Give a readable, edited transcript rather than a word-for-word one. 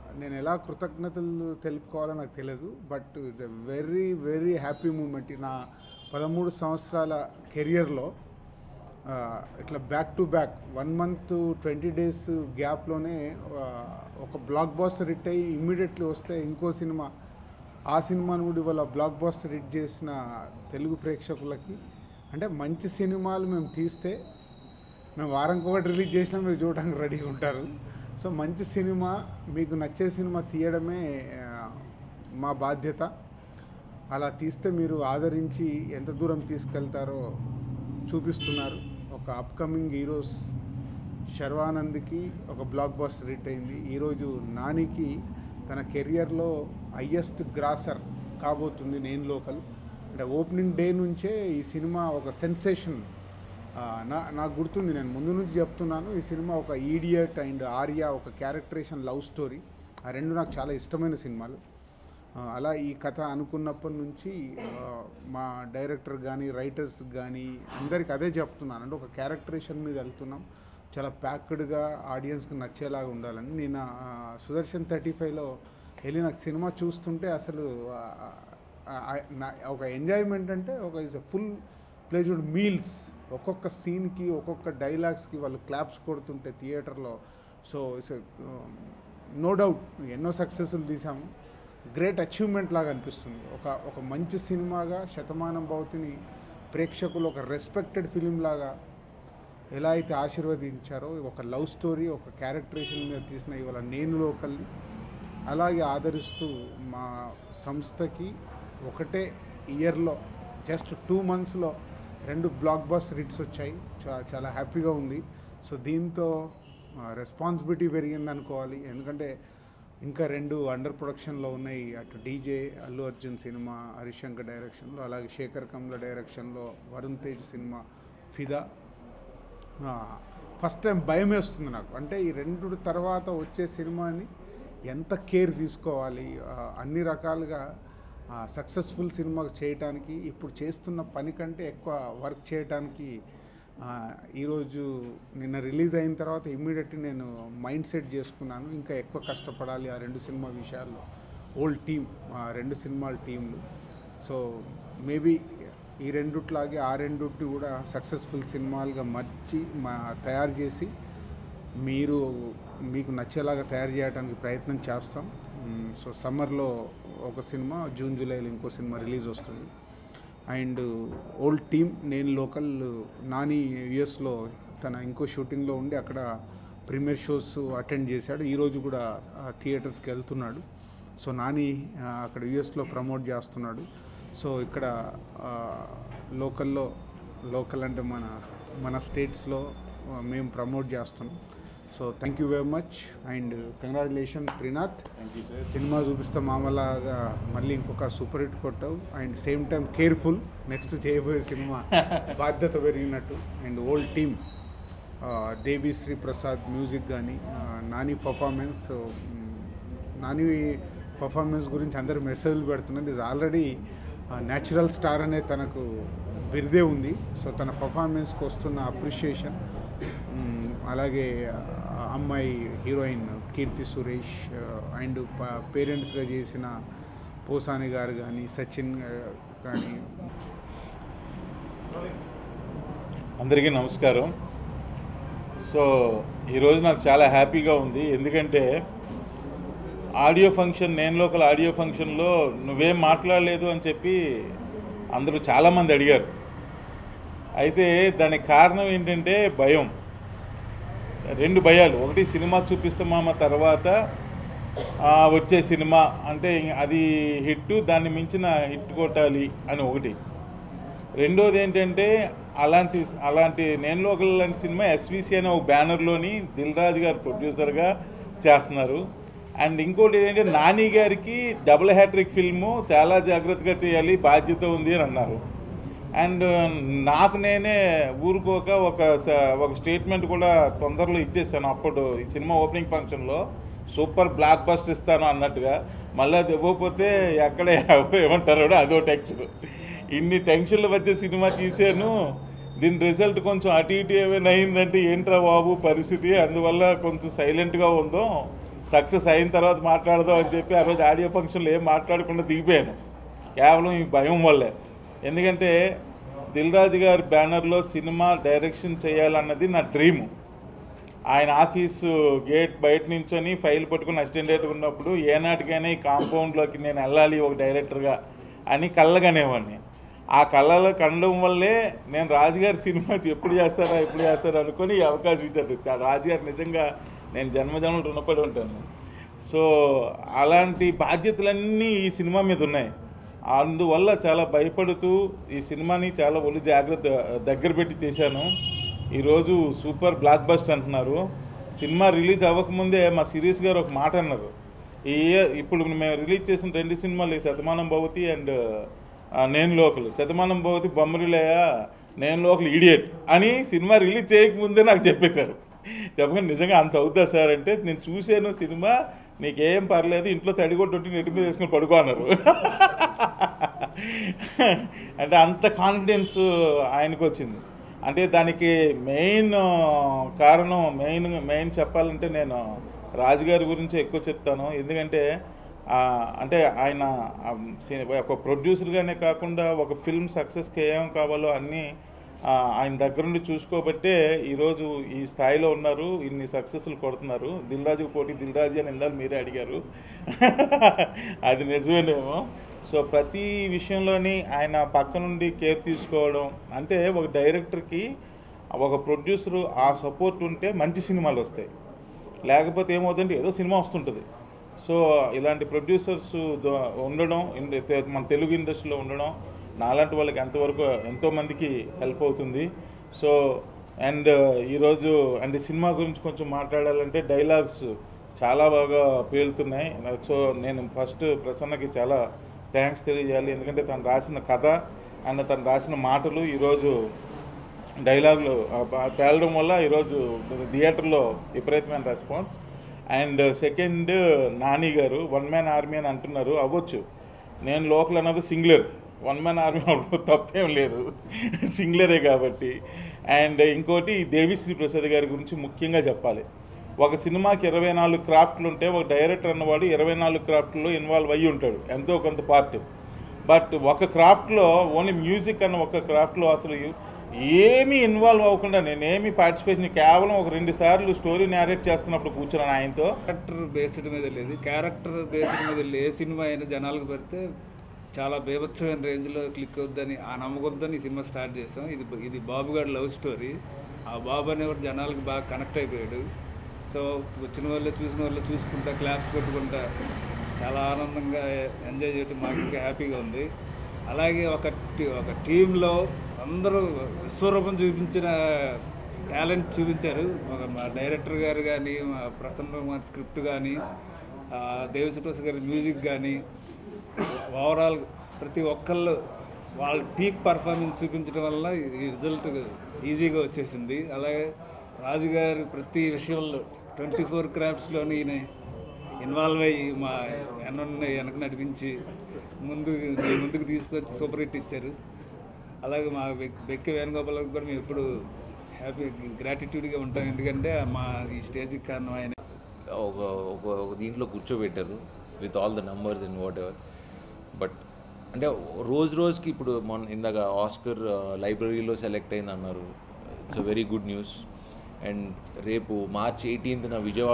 నేను ఎలా కృతజ్ఞతలు తెలుపుకోవాలో నాకు తెలియదు. But it's a very very happy moment. నా 13 సంవత్సరాల కెరియర్లో ఇట్లా back to back 1 month 20 days గ్యాప్లోనే ఒక బ్లాక్ బాస్టర్ హిట్ అయ్యి ఇమ్మీడియట్లీ వస్తే ఇంకో సినిమా, ఆ సినిమాను కూడా ఇవాళ బ్లాక్ బాస్టర్ హిట్ చేసిన తెలుగు ప్రేక్షకులకి, అంటే మంచి సినిమాలు మేము తీస్తే మేము వారానికి ఒకటి రిలీజ్ చేసినా మీరు చూడడానికి రెడీగా ఉంటారు. సో మంచి సినిమా, మీకు నచ్చే సినిమా తీయడమే మా బాధ్యత. అలా తీస్తే మీరు ఆదరించి ఎంత దూరం తీసుకెళ్తారో చూపిస్తున్నారు. ఒక అప్కమింగ్ హీరోస్ శర్వానంద్కి ఒక బ్లాక్ బాస్టర్ హిట్ అయింది. ఈరోజు నానికి తన కెరియర్లో హయ్యెస్ట్ గ్రాసర్ కాబోతుంది నేను లోకల్. అంటే ఓపెనింగ్ డే నుంచే ఈ సినిమా ఒక సెన్సేషన్. నాకు గుర్తుంది, నేను ముందు నుంచి చెప్తున్నాను, ఈ సినిమా ఒక ఈడియట్ అండ్ ఆర్య ఒక క్యారెక్టరేషన్ లవ్ స్టోరీ. ఆ రెండు నాకు చాలా ఇష్టమైన సినిమాలు. అలా ఈ కథ అనుకున్నప్పటి నుంచి మా డైరెక్టర్ కానీ రైటర్స్ కానీ అందరికి అదే చెప్తున్నాను, అంటే ఒక క్యారెక్టరేషన్ మీద వెళ్తున్నాం, చాలా ప్యాక్డ్గా ఆడియన్స్కి నచ్చేలాగా ఉండాలని. నేను సుదర్శన్ 35లో వెళ్ళి నాకు సినిమా చూస్తుంటే అసలు ఒక ఎంజాయ్మెంట్, అంటే ఒక is a full plated meals. ఒక్కొక్క సీన్కి ఒక్కొక్క డైలాగ్స్కి వాళ్ళు క్లాప్స్ కొడుతుంటే థియేటర్లో. సో ఇట్స్ నో డౌట్ ఎన్నో సక్సెస్లు తీసాము, గ్రేట్ అచీవ్మెంట్ లాగా అనిపిస్తుంది. ఒక మంచి సినిమాగా శతమానం భవతిని ప్రేక్షకులు ఒక రెస్పెక్టెడ్ ఫిలిం లాగా ఎలా అయితే ఆశీర్వదించారో, ఒక లవ్ స్టోరీ ఒక క్యారెక్టరేషన్ మీద తీసిన ఇవాళ నేను లోకల్ని అలాగే ఆదరిస్తూ మా సంస్థకి ఒకటే ఇయర్లో జస్ట్ 2 మంత్స్లో 2 బ్లాక్ బాస్టర్ హిట్స్ వచ్చాయి. చాలా హ్యాపీగా ఉంది. సో దీంతో రెస్పాన్సిబిలిటీ పెరిగింది అనుకోవాలి. ఎందుకంటే ఇంకా 2 అండర్ ప్రొడక్షన్లో ఉన్నాయి. అటు డీజే అల్లు అర్జున్ సినిమా హరిశంకర్ డైరెక్షన్లో, అలాగే శేఖర్ కమ్ల డైరెక్షన్లో వరుణ్ తేజ్ సినిమా ఫిదా. ఫస్ట్ టైం భయం వేస్తుంది నాకు, అంటే ఈ 2 తర్వాత వచ్చే సినిమాని ఎంత కేర్ తీసుకోవాలి, అన్ని రకాలుగా సక్సెస్ఫుల్ సినిమా చేయటానికి ఇప్పుడు చేస్తున్న పని కంటే ఎక్కువ వర్క్ చేయటానికి ఈరోజు నిన్న రిలీజ్ అయిన తర్వాత ఇమ్మీడియట్లీ నేను మైండ్ సెట్ చేసుకున్నాను, ఇంకా ఎక్కువ కష్టపడాలి ఆ 2 సినిమా విషయాల్లో. ఓల్డ్ టీమ్, 2 సినిమాల టీంలు. సో మేబీ ఈ 2లాగే ఆ 2 కూడా సక్సెస్ఫుల్ సినిమాలుగా తయారు చేసి మీకు నచ్చేలాగా తయారు చేయడానికి ప్రయత్నం చేస్తాం. సో సమ్మర్లో ఒక సినిమా, జూన్ జూలైలో ఇంకో సినిమా రిలీజ్ వస్తుంది. అండ్ ఓల్డ్ టీమ్ నేను లోకల్ నాని యుఎస్లో తన ఇంకో షూటింగ్లో ఉండి అక్కడ ప్రీమియర్ షోస్ అటెండ్ చేశాడు. ఈరోజు కూడా థియేటర్స్కి వెళ్తున్నాడు. సో నాని అక్కడ యుఎస్లో ప్రమోట్ చేస్తున్నాడు. సో ఇక్కడ లోకల్ అంటే మన స్టేట్స్లో మేము ప్రమోట్ చేస్తున్నాం. So thank you very much and congratulation Trinath. సినిమా చూపిస్తే మామూలుగా మళ్ళీ ఇంకొక సూపర్ హిట్ కొట్టావు. And same time careful, next చేయబోయే సినిమా బాధ్యత పెరిగినట్టు. And whole team, Devi Sri Prasad music కానీ, నాని పర్ఫార్మెన్స్ గురించి అందరు మెసేజ్లు పెడుతున్నారు. ఈజ్ ఆల్రెడీ న్యాచురల్ స్టార్ అనే తనకు బిరుదే ఉంది. సో తన పర్ఫార్మెన్స్కి వస్తున్న అప్రిషియేషన్, అలాగే అమ్మాయి హీరోయిన్ కీర్తి సురేష్ అండ్ పేరెంట్స్గా చేసిన పోసాని గారు కానీ, సచిన్ కానీ. అందరికీ నమస్కారం. సో ఈరోజు నాకు చాలా హ్యాపీగా ఉంది, ఎందుకంటే ఆడియో ఫంక్షన్, నేను లోకల్ ఆడియో ఫంక్షన్లో నువ్వేం మాట్లాడలేదు అని చెప్పి అందరూ చాలామంది అడిగారు. అయితే దానికి కారణం ఏంటంటే భయం. 2 భయాలు. ఒకటి, సినిమా చూపిస్తామా తర్వాత వచ్చే సినిమా అంటే అది హిట్, దాన్ని మించిన హిట్ కొట్టాలి అని ఒకటి. రెండోది ఏంటంటే అలాంటి నేను లోకల్ లాంటి సినిమా ఎస్విసి అనే ఒక బ్యానర్లోని దిల్ రాజు గారు ప్రొడ్యూసర్గా చేస్తున్నారు. అండ్ ఇంకోటి ఏంటంటే నాని గారికి డబుల్ హ్యాట్రిక్ ఫిల్ము చాలా జాగ్రత్తగా చేయాలి, బాధ్యత ఉంది అని అన్నారు. అండ్ నాకు నేనే ఊరుకోక ఒక స్టేట్మెంట్ కూడా తొందరలో ఇచ్చేసాను. అప్పుడు ఈ సినిమా ఓపెనింగ్ ఫంక్షన్లో సూపర్ బ్లాక్ బస్టర్ ఇస్తాను అన్నట్టుగా. మళ్ళీ అది ఇవ్వకపోతే ఎక్కడ ఏమంటారో అదో టెన్షన్. ఇన్ని టెన్షన్ల మధ్య సినిమా తీసాను. దీని రిజల్ట్ కొంచెం అటు ఇటు ఏమైనా అయిందంటే ఏంట్రా బాబు పరిస్థితి, అందువల్ల కొంచెం సైలెంట్గా ఉందో సక్సెస్ అయిన తర్వాత మాట్లాడదాం అని చెప్పి ఆ రోజు ఆడియో ఫంక్షన్లో ఏం మాట్లాడకుండా దిగిపోయాను, కేవలం ఈ భయం వల్లే. ఎందుకంటే దిల్ రాజు గారి బ్యానర్లో సినిమా డైరెక్షన్ చేయాలన్నది నా డ్రీము. ఆయన ఆఫీసు గేట్ బయట నుంచొని ఫైల్ పట్టుకుని అసిస్టెంట్ డైరెక్టర్ ఉన్నప్పుడు ఏనాటికైనా ఈ కాంపౌండ్లోకి నేను వెళ్ళాలి ఒక డైరెక్టర్గా అని కళ్ళగనేవాడిని. ఆ కళ్ళలో కనడం వల్లే నేను రాజుగారి సినిమా ఎప్పుడు చేస్తారా అనుకొని ఈ అవకాశం ఇచ్చారు. రాజుగారు నిజంగా నేను జన్మజన్మలు రుణపడి ఉంటాను. సో అలాంటి బాధ్యతలన్నీ ఈ సినిమా మీద ఉన్నాయి. అందువల్ల చాలా భయపడుతూ ఈ సినిమాని చాలా ఒళ్ళు జాగ్రత్త దగ్గర పెట్టి చేశాను. ఈరోజు సూపర్ బ్లాక్ బస్టర్ అంటున్నారు. సినిమా రిలీజ్ అవ్వకముందే మా సిరీస్ గారు ఒక మాట అన్నారు, ఈ ఇయర్ ఇప్పుడు మేము రిలీజ్ చేసిన 2 సినిమాలు శతమానం భవతి అండ్ నేను లోకల్. శతమానం భవతి బొమ్మరిలయ్య, నేను లోకల్ ఇడియట్ అని సినిమా రిలీజ్ చేయకముందే నాకు చెప్పేశారు. చెప్పగా నిజంగా అంత అవుతా సార్ అంటే, నేను చూశాను సినిమా, నీకేం పర్లేదు, ఇంట్లో తడిగొట్టు ఉంటే నెట్టి మీద వేసుకొని పడుకో అన్నారు. అంటే అంత కాన్ఫిడెన్స్ ఆయనకు వచ్చింది. అంటే దానికి మెయిన్ కారణం మెయిన్ చెప్పాలంటే నేను రాజుగారి గురించి ఎక్కువ చెప్తాను. ఎందుకంటే అంటే ఆయన ఒక ప్రొడ్యూసర్గానే కాకుండా ఒక ఫిల్మ్ సక్సెస్కి ఏం కావాలో అన్నీ ఆయన దగ్గరుండి చూసుకోబట్టే ఈరోజు ఈ స్థాయిలో ఉన్నారు, ఇన్ని సక్సెస్లు కొడుతున్నారు. దిల్ రాజుకి పోటీ దిల్ రాజు అని ఇందాక మీరే అడిగారు, అది నిజమేనేమో. సో ప్రతి విషయంలోని ఆయన పక్క నుండి కేర్ తీసుకోవడం, అంటే ఒక డైరెక్టర్కి ఒక ప్రొడ్యూసరు ఆ సపోర్ట్ ఉంటే మంచి సినిమాలు వస్తాయి, లేకపోతే ఏమవుతుందంటే ఏదో సినిమా వస్తుంటుంది. సో ఇలాంటి ప్రొడ్యూసర్స్ ఉండడం మన తెలుగు ఇండస్ట్రీలో ఉండడం నాలాంటి వాళ్ళకి ఎంతోమందికి హెల్ప్ అవుతుంది. సో అండ్ ఈరోజు అండ్ సినిమా గురించి కొంచెం మాట్లాడాలంటే డైలాగ్స్ చాలా బాగా పేలుతున్నాయి. సో నేను ఫస్ట్ ప్రసన్నకి చాలా థ్యాంక్స్ తెలియజేయాలి. ఎందుకంటే తను రాసిన కథ అండ్ తను రాసిన మాటలు ఈరోజు డైలాగులు పేలడం వల్ల ఈరోజు థియేటర్లో విపరీతమైన రెస్పాన్స్. అండ్ సెకండ్ నాని గారు 1 మ్యాన్ ఆర్మీ అని అంటున్నారు, అవ్వచ్చు. నేను లోకల్ అన్నది సింగులర్, 1 మ్యాన్ ఆర్మీ తప్పేం లేదు, సింగులరే కాబట్టి. అండ్ ఇంకోటి దేవిశ్రీ ప్రసాద్ గారి గురించి ముఖ్యంగా చెప్పాలి. ఒక సినిమాకి 24 క్రాఫ్ట్లు ఉంటే ఒక డైరెక్టర్ అన్నవాడు 24 క్రాఫ్ట్లో ఇన్వాల్వ్ అయ్యి ఉంటాడు, ఎంతో కొంత పార్ట్. బట్ ఒక క్రాఫ్ట్లో ఓన్లీ మ్యూజిక్ అన్న ఒక క్రాఫ్ట్లో అసలు ఏమీ ఇన్వాల్వ్ అవ్వకుండా నేనేమి పార్టిసిపేషన్, కేవలం ఒక 2 సార్లు స్టోరీ నేరేట్ చేస్తున్నప్పుడు కూర్చున్నాను ఆయనతో. క్యారెక్టర్ బేస్డ్ మీద లేదు, క్యారెక్టర్ బేస్డ్ మీద ఏ సినిమా అయినా జనాలకు పెడితే చాలా బేభత్సమైన రేంజ్లో క్లిక్ అవుద్దని ఆ నమ్మకంతో ఈ సినిమా స్టార్ట్ చేసాం. ఇది బాబు గారి లవ్ స్టోరీ. ఆ బాబు అనేవాడు జనాలకు బాగా కనెక్ట్ అయిపోయాడు. సో వచ్చిన వాళ్ళు చూసిన వాళ్ళు చూసుకుంటా క్లాప్స్ కొట్టుకుంటా చాలా ఆనందంగా ఎంజాయ్ చేయడం మాకు ఇంకా హ్యాపీగా ఉంది. అలాగే ఒక టీంలో అందరూ విశ్వరూపం చూపించిన టాలెంట్ చూపించారు. మా డైరెక్టర్ గారు కానీ, మా ప్రసన్న కుమార్ స్క్రిప్ట్ కానీ, దేవిశ్రీ ప్రసాద్ గారి మ్యూజిక్ కానీ, ఓవరాల్ ప్రతి ఒక్కళ్ళు వాళ్ళ పీక్ పర్ఫార్మెన్స్ చూపించడం వల్ల ఈ రిజల్ట్ ఈజీగా వచ్చేసింది. అలాగే రాజుగారు ప్రతి విషయంలో 24 క్రాఫ్ట్స్లోని ఈయన ఇన్వాల్వ్ అయ్యి మా వెనక నడిపించి ముందుకు తీసుకొచ్చి సూపర్ హిట్ ఇచ్చారు. అలాగే మా బెక్కి వేణుగోపాల్ కూడా మేము ఎప్పుడు హ్యాపీ గ్రాటిట్యూడ్గా ఉంటాం. ఎందుకంటే మా ఈ స్టేజ్కి కారణం ఆయన. ఒక దీంట్లో కూర్చోబెట్టారు with all the numbers and whatever. But అంటే రోజుకి ఇప్పుడు ఇందాక ఆస్కర్ లైబ్రరీలో సెలెక్ట్ అయింది అన్నారు. It's a very good news. And రేపు March 18న విజయవాడ